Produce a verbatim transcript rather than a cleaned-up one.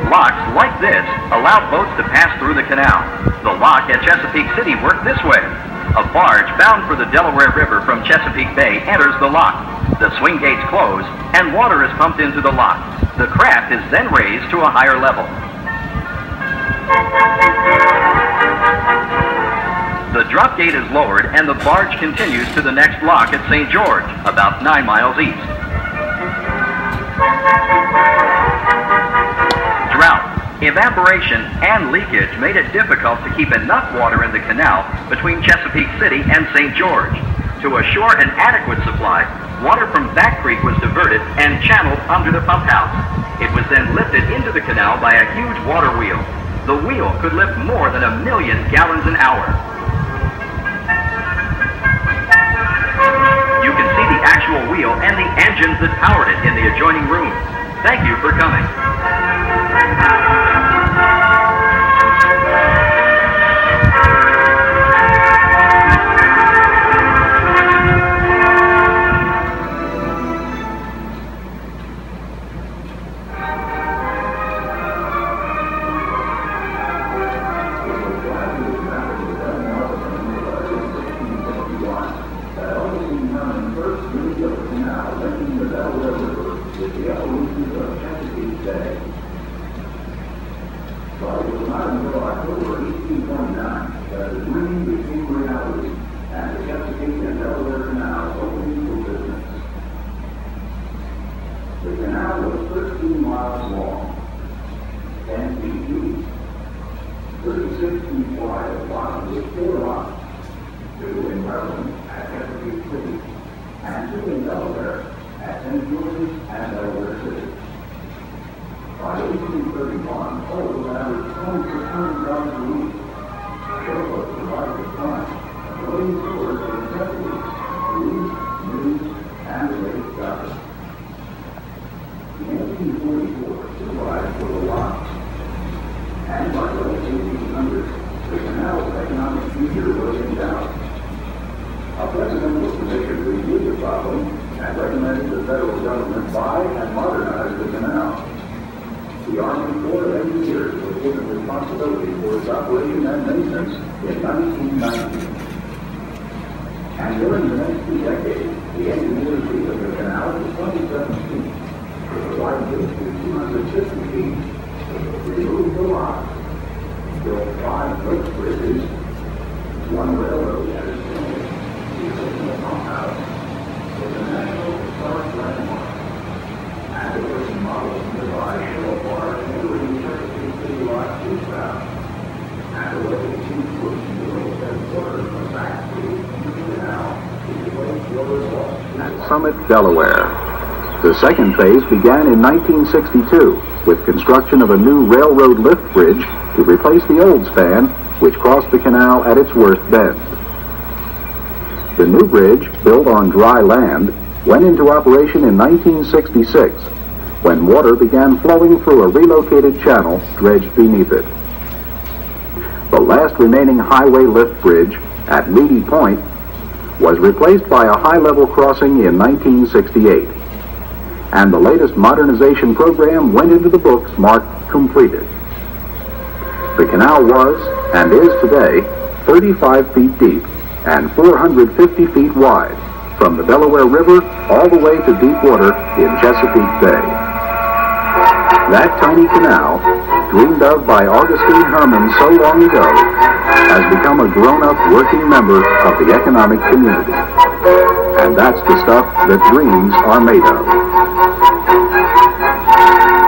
Locks like this allow boats to pass through the canal. The lock at Chesapeake City worked this way. A barge bound for the Delaware River from Chesapeake Bay enters the lock. The swing gates close and water is pumped into the lock. The craft is then raised to a higher level. The drop gate is lowered and the barge continues to the next lock at Saint George, about nine miles east. Drought, evaporation, and leakage made it difficult to keep enough water in the canal between Chesapeake City and Saint George. To assure an adequate supply, water from Back Creek was diverted and channeled under the pump house. It was then lifted into the canal by a huge water wheel. The wheel could lift more than a million gallons an hour. You can see the actual wheel and the engines that powered it in the adjoining room. Thank you for coming. Summit, Delaware. The second phase began in nineteen sixty-two with construction of a new railroad lift bridge to replace the old span which crossed the canal at its worst bend. The new bridge, built on dry land, went into operation in nineteen sixty-six when water began flowing through a relocated channel dredged beneath it. The last remaining highway lift bridge at Meady Point was replaced by a high-level crossing in nineteen sixty-eight, and the latest modernization program went into the books marked completed. The canal was, and is today, thirty-five feet deep and four hundred fifty feet wide, from the Delaware River all the way to deep water in Chesapeake Bay. That tiny canal, dreamed of by Augustine Herman so long ago, has become a grown-up working member of the economic community. And that's the stuff that dreams are made of.